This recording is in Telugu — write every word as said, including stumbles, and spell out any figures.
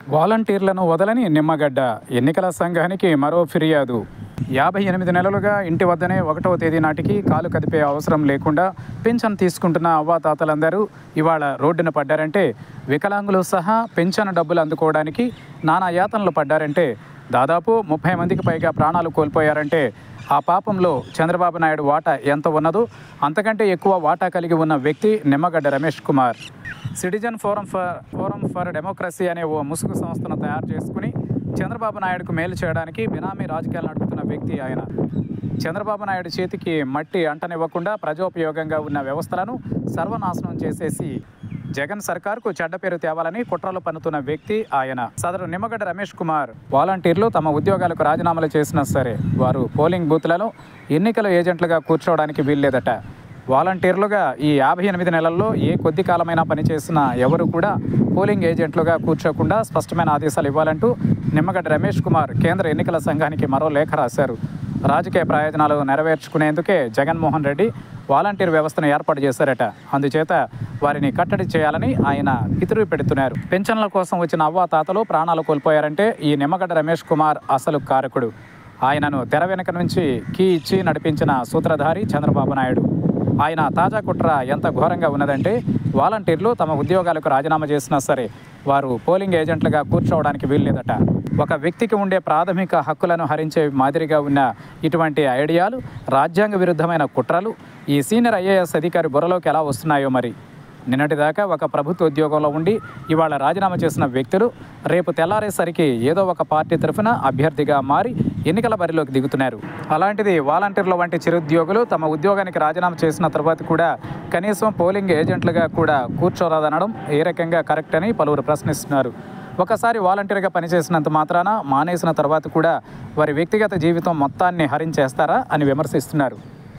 వాలంటీర్లను వదలని నిమ్మగడ్డ ఎన్నికల సంఘానికి మరో ఫిర్యాదు. యాభై ఎనిమిది నెలలుగా ఇంటి వద్దనే ఒకటవ తేదీ నాటికి కాలు కదిపే అవసరం లేకుండా పింఛన్ తీసుకుంటున్న అవ్వాతాతలందరూ ఇవాళ రోడ్డున పడ్డారంటే, వికలాంగులు సహా పింఛన్ డబ్బులు అందుకోవడానికి నానా యాతనలు పడ్డారంటే, దాదాపు ముప్పై మందికి పైగా ప్రాణాలు కోల్పోయారంటే, ఆ పాపంలో చంద్రబాబు నాయుడు వాటా ఎంత ఉన్నదో అంతకంటే ఎక్కువ వాటా కలిగి ఉన్న వ్యక్తి Nimmagadda Ramesh Kumar. Citizen forum for forum for democracy అనే ఓ ముసుగు సంస్థను తయారు చేసుకుని చంద్రబాబు నాయుడుకు మేలు చేయడానికి బినామీ రాజకీయాలు నడుపుతున్న వ్యక్తి ఆయన. చంద్రబాబు నాయుడు చేతికి మట్టి అంటనివ్వకుండా ప్రజోపయోగంగా ఉన్న వ్యవస్థలను సర్వనాశనం చేసేసి జగన్ సర్కార్కు చెడ్డ పేరు తేవాలని కుట్రలు పన్నుతున్న వ్యక్తి ఆయన. సదరు నిమ్మగడ్డ రమేష్ కుమార్ వాలంటీర్లు తమ ఉద్యోగాలకు రాజీనామాలు చేసినా సరే వారు పోలింగ్ బూత్లలో ఎన్నికల ఏజెంట్లుగా కూర్చోవడానికి వీల్లేదట. వాలంటీర్లుగా ఈ యాభై ఎనిమిది నెలల్లో ఏ కొద్ది కాలమైనా పనిచేసిన ఎవరు కూడా పోలింగ్ ఏజెంట్లుగా కూర్చోకుండా స్పష్టమైన ఆదేశాలు ఇవ్వాలంటూ నిమ్మగడ్డ రమేష్ కుమార్ కేంద్ర ఎన్నికల సంఘానికి మరో లేఖ రాశారు. రాజకీయ ప్రయోజనాలు నెరవేర్చుకునేందుకే జగన్మోహన్ రెడ్డి వాలంటీర్ వ్యవస్థను ఏర్పాటు చేశారట. అందుచేత వారిని కట్టడి చేయాలని ఆయన పితురు పెడుతున్నారు. పెన్షన్ల కోసం వచ్చిన అవ్వాతాతలు ప్రాణాలు కోల్పోయారంటే ఈ నిమ్మగడ్డ రమేష్ కుమార్ అసలు కారకుడు. ఆయనను తెర వెనుక నుంచి కీ ఇచ్చి నడిపించిన సూత్రధారి చంద్రబాబు నాయుడు. ఆయన తాజా కుట్ర ఎంత ఘోరంగా ఉన్నదంటే, వాలంటీర్లు తమ ఉద్యోగాలకు రాజీనామా చేసినా సరే వారు పోలింగ్ ఏజెంట్లుగా కూర్చోవడానికి వీల్లేదట. ఒక వ్యక్తికి ఉండే ప్రాథమిక హక్కులను హరించే మాదిరిగా ఉన్న ఇటువంటి ఐడియాలు, రాజ్యాంగ విరుద్ధమైన కుట్రలు ఈ సీనియర్ ఐఏఎస్ అధికారి బుర్రలోకి ఎలా వస్తున్నాయో మరి. నిన్నటిదాకా ఒక ప్రభుత్వ ఉద్యోగంలో ఉండి ఇవాళ రాజీనామా చేసిన వ్యక్తులు రేపు తెల్లారేసరికి ఏదో ఒక పార్టీ తరఫున అభ్యర్థిగా మారి ఎన్నికల బరిలోకి దిగుతున్నారు. అలాంటిది వాలంటీర్ల వంటి చిరుద్యోగులు తమ ఉద్యోగానికి రాజీనామా చేసిన తర్వాత కూడా కనీసం పోలింగ్ ఏజెంట్లుగా కూడా కూర్చోరాదనడం ఏ రకంగా కరెక్ట్ అని పలువురు ప్రశ్నిస్తున్నారు. ఒకసారి వాలంటీర్గా పనిచేసినంత మాత్రాన మానేసిన తర్వాత కూడా వారి వ్యక్తిగత జీవితం మొత్తాన్ని హరించేస్తారా అని విమర్శిస్తున్నారు.